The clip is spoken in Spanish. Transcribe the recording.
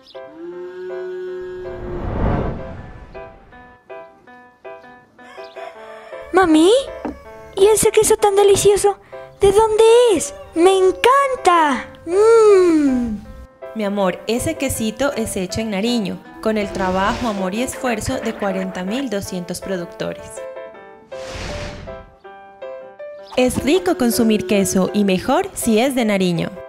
Mami, ¿y ese queso tan delicioso? ¿De dónde es? ¡Me encanta! Mi amor, ese quesito es hecho en Nariño, con el trabajo, amor y esfuerzo de 40.200 productores. Es rico consumir queso y mejor si es de Nariño.